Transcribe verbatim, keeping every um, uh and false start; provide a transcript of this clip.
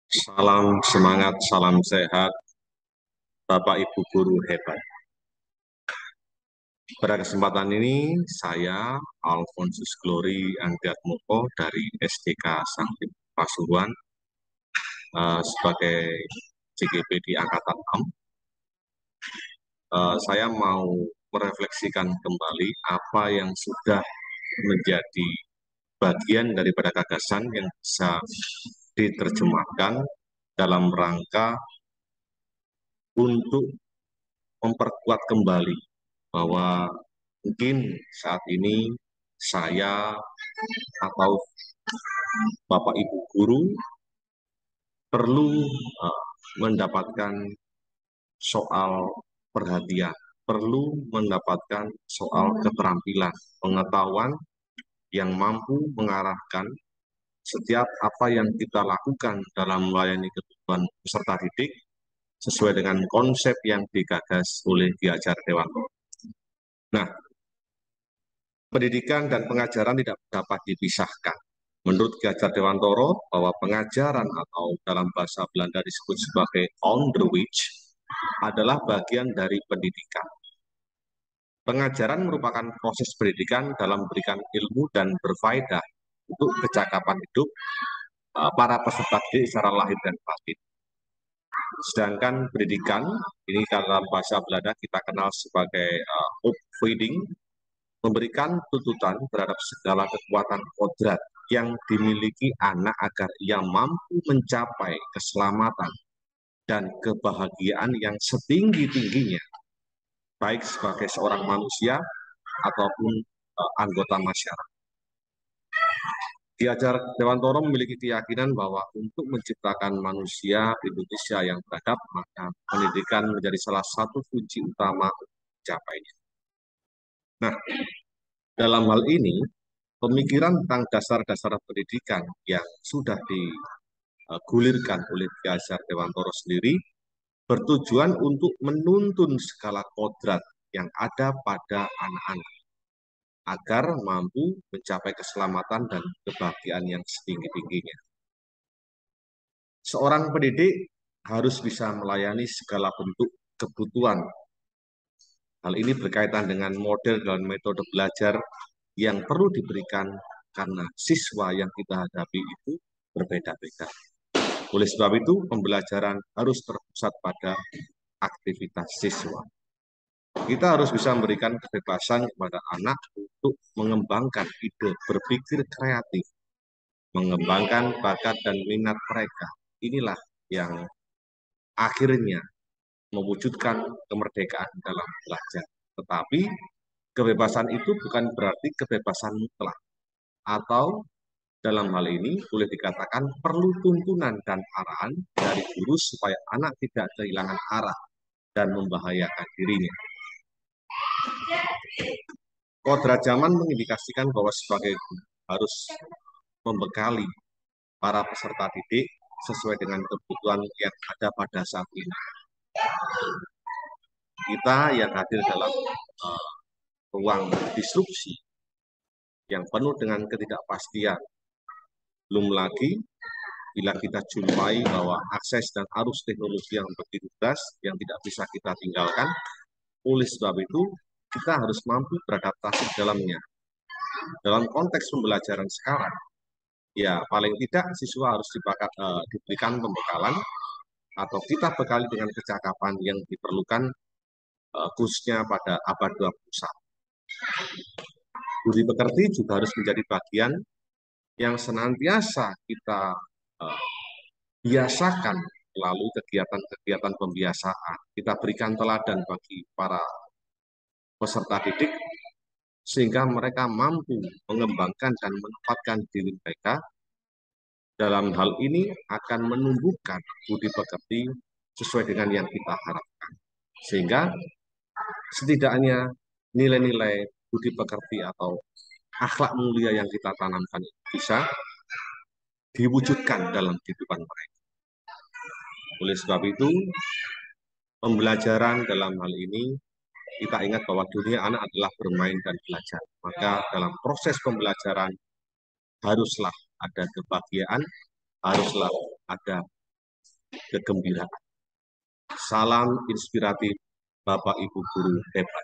Salam semangat, salam sehat, Bapak Ibu guru hebat. Pada kesempatan ini, saya Alfonsus Glory Anggatmoko dari S D K Sakti Pasuruan eh, sebagai C G P di Angkatan enam. Eh, saya mau merefleksikan kembali apa yang sudah menjadi bagian daripada gagasan yang bisa diterjemahkan dalam rangka untuk memperkuat kembali bahwa mungkin saat ini saya atau Bapak Ibu guru perlu uh, mendapatkan soal perhatian, perlu mendapatkan soal keterampilan, pengetahuan yang mampu mengarahkan setiap apa yang kita lakukan dalam melayani kebutuhan peserta didik sesuai dengan konsep yang digagas oleh Ki Hajar Dewantara. Nah, pendidikan dan pengajaran tidak dapat dipisahkan. Menurut Ki Hajar Dewantara, bahwa pengajaran atau dalam bahasa Belanda disebut sebagai onderwijs adalah bagian dari pendidikan. Pengajaran merupakan proses pendidikan dalam memberikan ilmu dan berfaedah untuk kecakapan hidup uh, para peserta didik secara lahir dan batin. Sedangkan pendidikan, ini dalam bahasa Belanda kita kenal sebagai uh, opvoeding, memberikan tuntutan terhadap segala kekuatan kodrat yang dimiliki anak agar ia mampu mencapai keselamatan dan kebahagiaan yang setinggi-tingginya, baik sebagai seorang manusia ataupun uh, anggota masyarakat. Ki Hajar Dewantara memiliki keyakinan bahwa untuk menciptakan manusia Indonesia yang beradab, maka pendidikan menjadi salah satu kunci utama untuk mencapainya. Nah, dalam hal ini, pemikiran tentang dasar-dasar pendidikan yang sudah digulirkan oleh Ki Hajar Dewantara sendiri bertujuan untuk menuntun segala kodrat yang ada pada anak-anak agar mampu mencapai keselamatan dan kebahagiaan yang setinggi-tingginya. Seorang pendidik harus bisa melayani segala bentuk kebutuhan. Hal ini berkaitan dengan model dan metode belajar yang perlu diberikan karena siswa yang kita hadapi itu berbeda-beda. Oleh sebab itu, pembelajaran harus terpusat pada aktivitas siswa. Kita harus bisa memberikan kebebasan kepada anak untuk mengembangkan ide berpikir kreatif, mengembangkan bakat dan minat mereka. Inilah yang akhirnya mewujudkan kemerdekaan dalam belajar. Tetapi kebebasan itu bukan berarti kebebasan mutlak, atau dalam hal ini boleh dikatakan perlu tuntunan dan arahan dari guru supaya anak tidak kehilangan arah dan membahayakan dirinya. Kodrat zaman mengindikasikan bahwa sebagai guru harus membekali para peserta didik sesuai dengan kebutuhan yang ada pada saat ini. Kita yang hadir dalam uh, ruang disrupsi yang penuh dengan ketidakpastian, belum lagi bila kita jumpai bahwa akses dan arus teknologi yang begitu deras yang tidak bisa kita tinggalkan. Oleh sebab itu, kita harus mampu beradaptasi dalamnya. Dalam konteks pembelajaran sekarang, ya paling tidak siswa harus dibakat, uh, diberikan pembekalan atau kita bekali dengan kecakapan yang diperlukan uh, khususnya pada abad dua puluh satu. Budi pekerti juga harus menjadi bagian yang senantiasa kita uh, biasakan melalui kegiatan-kegiatan pembiasaan. Kita berikan teladan bagi para peserta didik sehingga mereka mampu mengembangkan dan menempatkan diri mereka. Dalam hal ini akan menumbuhkan budi pekerti sesuai dengan yang kita harapkan. Sehingga setidaknya nilai-nilai budi pekerti atau akhlak mulia yang kita tanamkan bisa diwujudkan dalam kehidupan mereka. Oleh sebab itu, pembelajaran dalam hal ini, kita ingat bahwa dunia anak adalah bermain dan belajar. Maka dalam proses pembelajaran haruslah ada kebahagiaan, haruslah ada kegembiraan. Salam inspiratif Bapak Ibu guru hebat.